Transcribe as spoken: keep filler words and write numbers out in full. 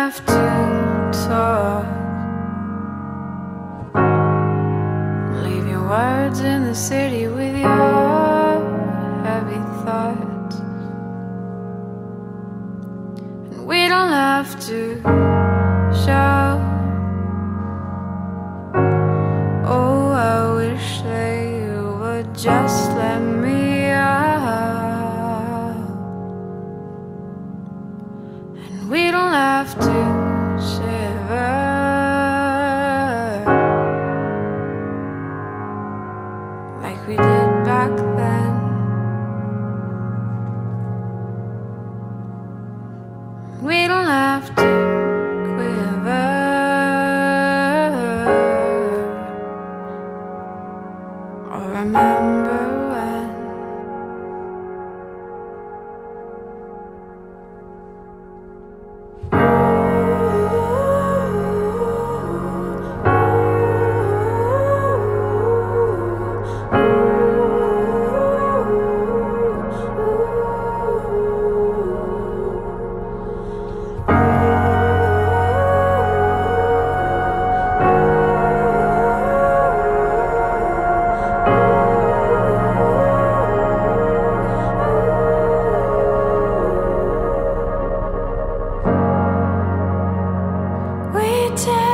have to talk. Leave your words in the city with your heavy thoughts. And we don't have to shout. Oh, I wish that you would just let me out. And we don't have to shiver like we did back then. We don't have to quiver or remember when. We take